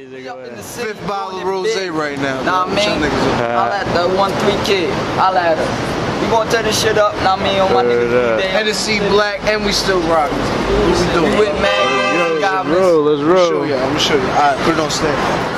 Fifth bottle of rosé right now. Nah, man. I'll at the 1-3 kid. I'll at her. We gonna tear this shit up, nah, man, on my niggas. Hennessy Black, and we still rockin'. What we doing? We with man. Let's roll, let's roll. I'm gonna show you. Alright, put it on stand.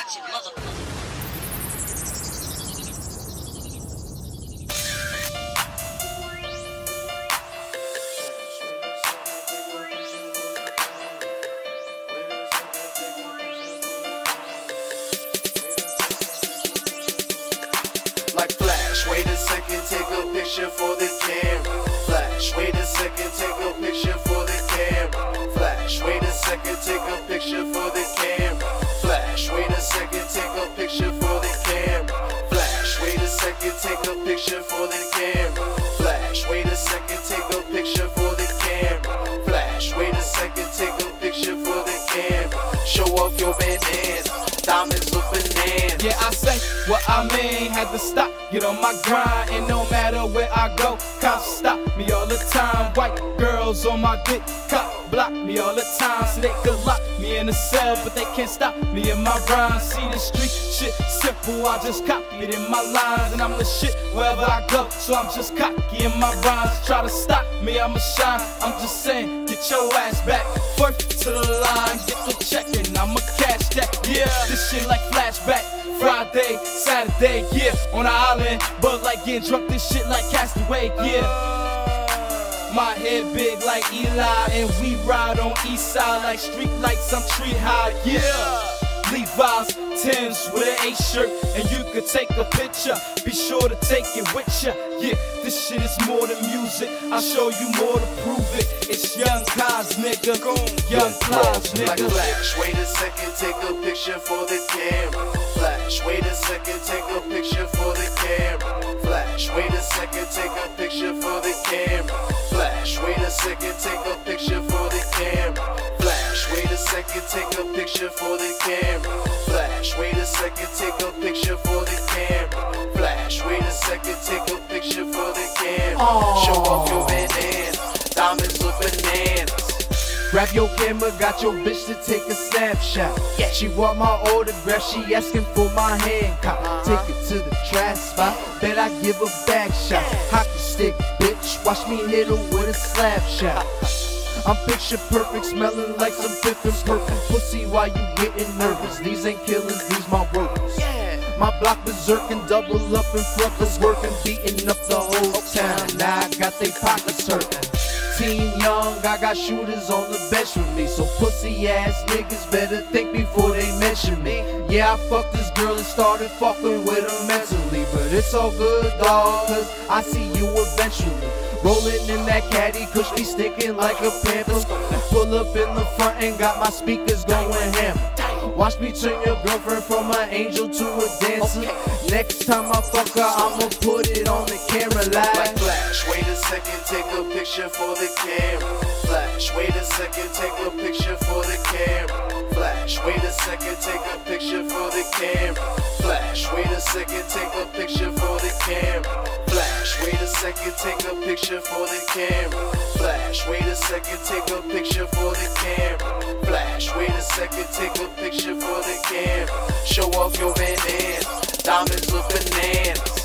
Like flash, wait a second, take a picture for the camera. Flash, wait a second, take a picture for the camera. Flash, wait a second, take a picture for the camera. Flash, wait a second, take a picture for the camera. Flash, wait a second, take a picture for the camera. Flash, wait a second, take a picture for the camera. Flash, wait a second, take a picture for the camera. Show off your bandana, diamonds look bananas. Yeah, I say what I mean, had to stop, get on my grind, and no matter where I go, cops stop me all the time. White girls on my dick, cop block me all the time, so they could lock me in a cell, but they can't stop me in my rhymes. See the street shit simple, I just copy it in my lines, and I'm the shit wherever I go, so I'm just cocky in my rhymes. Try to stop me, I'ma shine, I'm just saying, get your ass back, first to the line, get the check and I'ma catch that. Yeah, this shit like flashback, Friday, Saturday, yeah, on the island, but like getting drunk, this shit like Castaway, yeah. My head big like Eli, and we ride on east side like street lights, I'm tree high, yeah. Levi's, Timbs with an A shirt, and you could take a picture, be sure to take it with ya. Yeah, this shit is more than music, I'll show you more to prove it. It's Young Cos, nigga, Young Cos, nigga. Like flash, wait a second, take a picture for the camera. Flash, wait a second, take a picture for the camera. Flash, wait a second, take a picture for the camera. Flash, wait a second, take a picture for the camera. Flash, wait a second, take a picture for the camera. Flash, wait a second, take a picture for the camera. Flash, wait a second, take a picture for the camera. Show off your bandana, diamonds look bananas. Grab your camera, got your bitch to take a snapshot. Yeah, she want my autograph, she asking for my hand cop. Take it to the trash spot, bet I give a back shot. Hockey stick, bitch, watch me hit her with a slap shot. I'm picture perfect, smelling like some different perfect pussy while you getting nervous. These ain't killers, these my workers. My block berserking, double up in front of working, beating up the whole town. Now I got they pockets hurting. Team young, I got shooters on the bench with me, so pussy ass niggas better think before they mention me. Yeah, I fucked this girl and started fucking with her mentally, but it's all good, dawg, cause I see you eventually. Rolling in that caddy, kush be sticking like a pamper. Pull up in the front and got my speakers going hammer. Watch me turn your girlfriend from an angel to a dancer. Next time I fuck her, I'ma put it on the camera live. Like flash, wait a second, take a picture for the camera. Flash, wait a second, take a picture for the camera. Flash, wait a second, take a picture for the camera. Flash, wait a second, take a picture for the camera. Flash, wait a second, take a picture for the camera. Flash, wait a second, take a picture for the camera. Flash, wait a second, take a picture for the camera. Show off your bandana, diamonds look bananas.